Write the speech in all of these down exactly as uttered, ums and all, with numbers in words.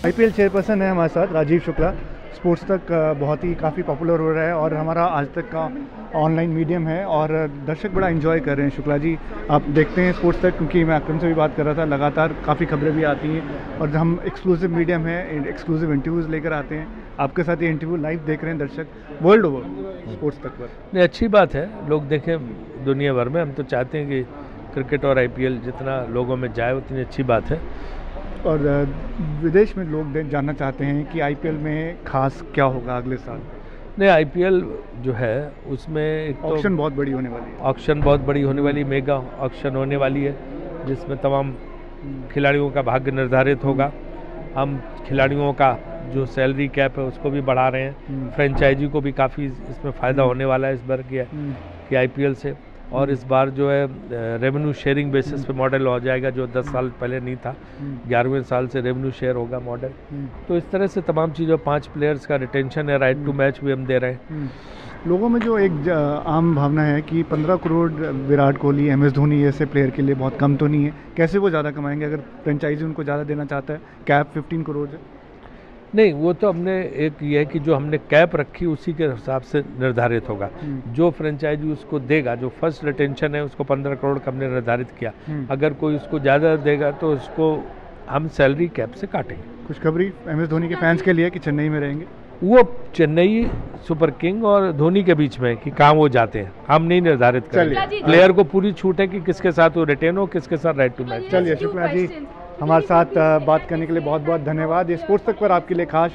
IPL chairperson है हमारे साथ राजीव शुक्ला। स्पोर्ट्स तक बहुत ही काफ़ी पॉपुलर हो रहा है और हमारा आज तक का ऑनलाइन मीडियम है और दर्शक बड़ा एंजॉय कर रहे हैं। शुक्ला जी, आप देखते हैं स्पोर्ट्स तक, क्योंकि मैं अक्रम से भी बात कर रहा था, लगातार काफ़ी खबरें भी आती हैं और हम एक्सक्लूसिव मीडियम है, एक्सक्लूसिव इंटरव्यूज़ लेकर आते हैं। आपके साथ ये इंटरव्यू लाइव देख रहे हैं दर्शक वर्ल्ड ओवर स्पोर्ट्स तक पर। नहीं, अच्छी बात है, लोग देखें दुनिया भर में। हम तो चाहते हैं कि क्रिकेट और आईपीएल जितना लोगों में जाए उतनी अच्छी बात है। और विदेश में लोग जानना चाहते हैं कि आईपीएल में खास क्या होगा अगले साल। नहीं, आईपीएल जो है उसमें एक ऑक्शन बहुत बड़ी होने वाली है। ऑक्शन बहुत बड़ी होने वाली, मेगा ऑक्शन होने वाली है जिसमें तमाम खिलाड़ियों का भाग्य निर्धारित होगा। हम खिलाड़ियों का जो सैलरी कैप है उसको भी बढ़ा रहे हैं। फ्रेंचाइजी को भी काफ़ी इसमें फ़ायदा होने वाला है इस बार की कि आईपीएल से। और इस बार जो है रेवेन्यू शेयरिंग बेसिस पे मॉडल हो जाएगा, जो दस साल पहले नहीं था। ग्यारहवें साल से रेवेन्यू शेयर होगा मॉडल। तो इस तरह से तमाम चीज़ों, पांच प्लेयर्स का रिटेंशन है, राइट टू मैच भी हम दे रहे हैं। लोगों में जो एक आम भावना है कि पंद्रह करोड़ विराट कोहली, एम एस धोनी जैसे प्लेयर के लिए बहुत कम तो नहीं है, कैसे वो ज़्यादा कमाएंगे अगर फ्रेंचाइजी उनको ज़्यादा देना चाहता है? कैप फिफ्टीन करोड़ है। नहीं, वो तो हमने एक ये है कि जो हमने कैप रखी उसी के हिसाब से निर्धारित होगा। जो फ्रेंचाइजी उसको देगा, जो फर्स्ट रिटेंशन है उसको पंद्रह करोड़ का हमने निर्धारित किया। अगर कोई उसको ज़्यादा देगा तो उसको हम सैलरी कैप से काटेंगे। खुशखबरी एम एस धोनी के फैंस के लिए कि चेन्नई में रहेंगे। वो चेन्नई सुपर किंग और धोनी के बीच में कि कहाँ वो जाते हैं, हम नहीं निर्धारित करेंगे। प्लेयर को पूरी छूट है कि किसके साथ वो रिटेन हो, किसके साथ राइट टू मैच। चलिए, शुक्ला जी हमारे साथ बात करने के लिए बहुत बहुत धन्यवाद। ये स्पोर्ट्स तक पर आपके लिए खास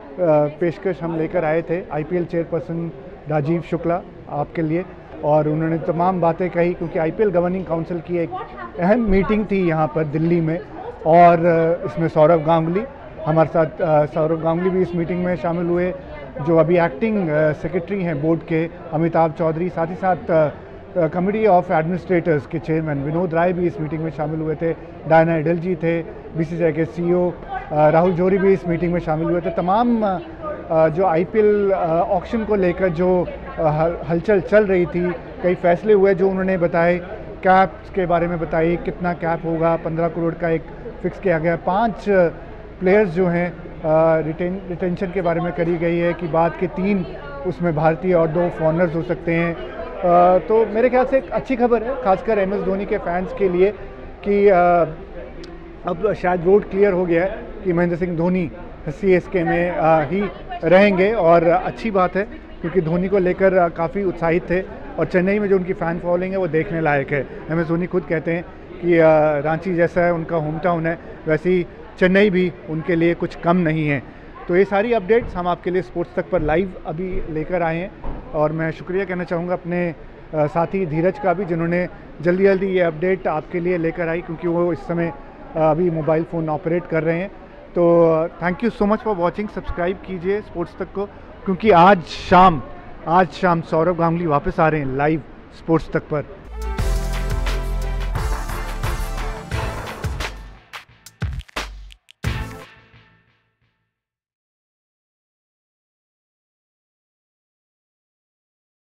पेशकश हम लेकर आए थे आईपीएल चेयरपर्सन राजीव शुक्ला आपके लिए, और उन्होंने तमाम बातें कही क्योंकि आईपीएल गवर्निंग काउंसिल की एक अहम मीटिंग थी यहाँ पर दिल्ली में, और इसमें सौरव गांगुली हमारे साथ सौरव गांगुली भी इस मीटिंग में शामिल हुए, जो अभी एक्टिंग सेक्रेटरी हैं बोर्ड के अमिताभ चौधरी, साथ ही साथ कमेटी ऑफ एडमिनिस्ट्रेटर्स के चेयरमैन विनोद राय भी इस मीटिंग में शामिल हुए थे। डायना एडल जी थे, बीसीसीआई के सीईओ राहुल जोरी भी इस मीटिंग में शामिल हुए थे। तमाम जो आईपीएल ऑक्शन को लेकर जो हलचल चल रही थी, कई फैसले हुए जो उन्होंने बताए, कैप्स के बारे में बताई, कितना कैप होगा, पंद्रह करोड़ का एक फिक्स किया गया। पाँच प्लेयर्स जो हैं रिटेन रिटेंशन के बारे में करी गई है कि बाद के तीन उसमें भारतीय और दो फॉरनर्स हो सकते हैं। आ, तो मेरे ख्याल से एक अच्छी खबर है खासकर एम एस धोनी के फैंस के लिए कि आ, अब शायद रोड क्लियर हो गया है कि महेंद्र सिंह धोनी सीएसके में आ, ही रहेंगे, और अच्छी बात है क्योंकि धोनी को लेकर काफ़ी उत्साहित थे और चेन्नई में जो उनकी फ़ैन फॉलोइंग है वो देखने लायक है। एम एस धोनी खुद कहते हैं कि आ, रांची जैसा है उनका होम टाउन है, वैसे ही चेन्नई भी उनके लिए कुछ कम नहीं है। तो ये सारी अपडेट्स हम आपके लिए स्पोर्ट्स तक पर लाइव अभी लेकर आए हैं, और मैं शुक्रिया कहना चाहूँगा अपने साथी धीरज का भी, जिन्होंने जल्दी जल्दी ये अपडेट आपके लिए लेकर आई, क्योंकि वो इस समय अभी मोबाइल फ़ोन ऑपरेट कर रहे हैं। तो thank you so much for watching. Subscribe कीजिए स्पोर्ट्स तक को, क्योंकि आज शाम आज शाम सौरव गांगुली वापस आ रहे हैं लाइव स्पोर्ट्स तक पर।